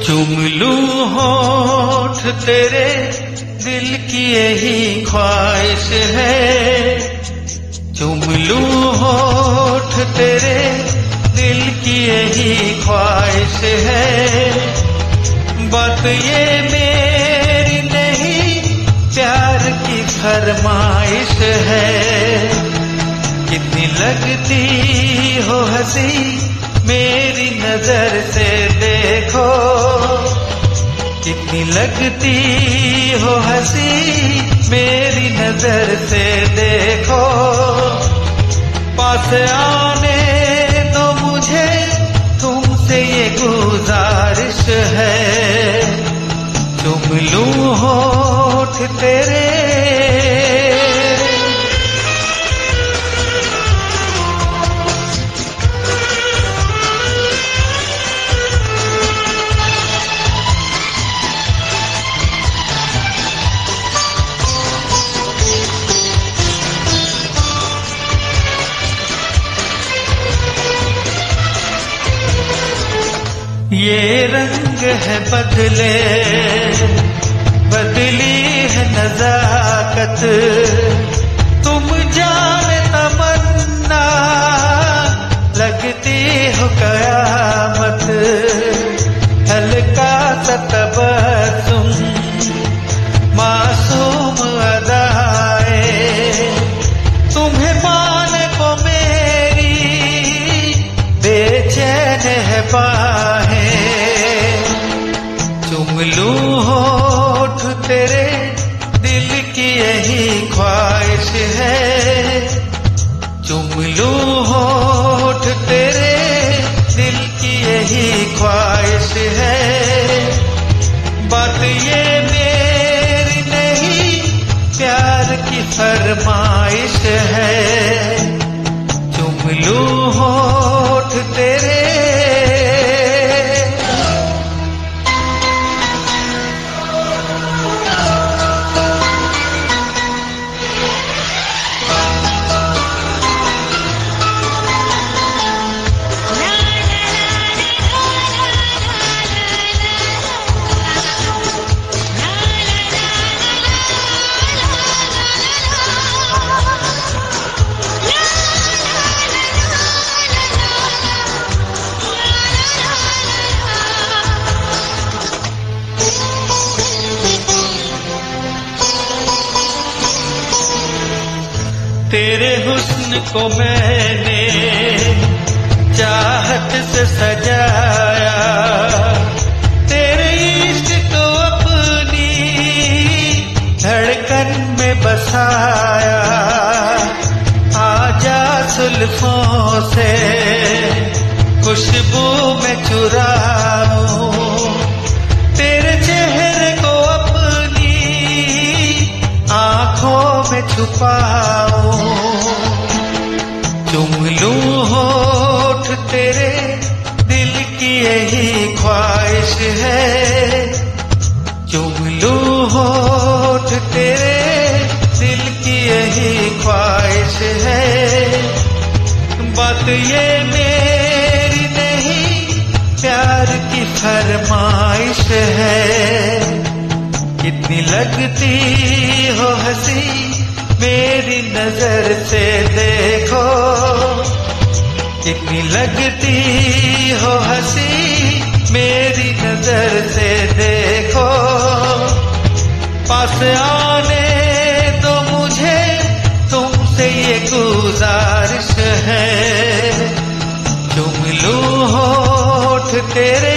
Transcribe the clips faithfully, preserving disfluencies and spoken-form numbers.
चूम लूं होठ तेरे दिल की यही ख्वाहिश है, चूम लूं होठ तेरे दिल की यही ख्वाहिश है। बात ये मेरी नहीं प्यार की फरमाइश है। कितनी लगती हो हंसी मेरी नजर से देखो, कितनी लगती हो हंसी मेरी नजर से देखो। पास आने दो मुझे तुमसे ये गुजारिश है, चूम लूं होठ तेरे। ये रंग है बदले, बदली है नजाकत, तुम जाने तमन्ना लगती हो कयामत। हल्का सा तबस्सुम मासूम अदाए, तुम्हें पाने को मेरी बेचैन है बाहें। चूम लूं होठ तेरे दिल की यही ख्वाहिश है, चूम लूं होठ तेरे दिल की यही ख्वाहिश है। बात ये मेरी नहीं प्यार की फरमाइश है, चूम लूं होठ तेरे। तेरे हुस्न को मैंने चाहत से सजाया, तेरे इश्क को अपनी धड़कन में बसाया। आजा जुल्फों से खुशबू में चुराऊं, तेरे चेहरे को अपनी आंखों में छुपाऊं। चूम लूं होठ तेरे दिल की यही ख्वाहिश है, चूम लूं होठ तेरे दिल की यही ख्वाहिश है। बात ये मेरी नहीं प्यार की फरमाइश है। कितनी लगती हो हंसी मेरी नजर से देखो, कितनी लगती हो हंसी मेरी नजर से देखो। पास आने दो मुझे तुमसे ये गुजारिश है, चूम लूं होठ तेरे।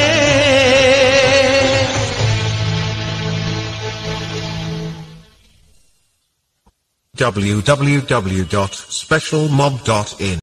w w w dot special mob dot in